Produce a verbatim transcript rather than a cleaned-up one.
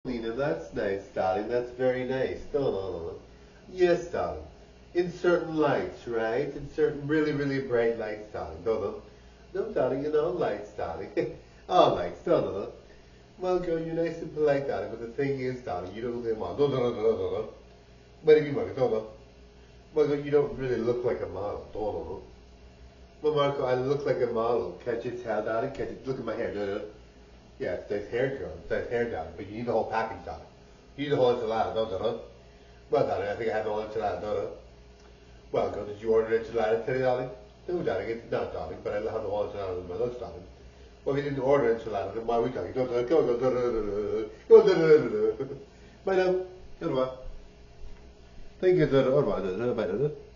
Lena, that's nice, darling. That's very nice. No, no, no, no. Yes, darling. In certain lights, right? In certain really, really bright lights, darling. No, no. No, darling, in all lights, darling. All lights. No, no, no. Well, girl, you're nice and polite, darling, but the thing is, darling, you don't look like a model. No, no, no, no, no, no. What do you mean, Marco? No, no. Marco, you don't really look like a model. No, no, no. Well, Marco, I look like a model. Can't you tell, darling? Can't you look at my hair? No, no. Yeah, it's nice hair, girl. It's nice hair, darling. But you need the whole package, darling. You need the whole enchilada, no, no, no. Well, darling, I think I have the whole enchilada, no, no. Well, girl, did you order enchilada today, darling? No, darling, it's not, darling, but I have the whole enchilada in my lunch, darling. Well, if you didn't order enchilada, then why are we talking? Go, go, go, go, go, go, go, go, go, go. Bye now. Au revoir. Thank you, sir. Au revoir. Bye now.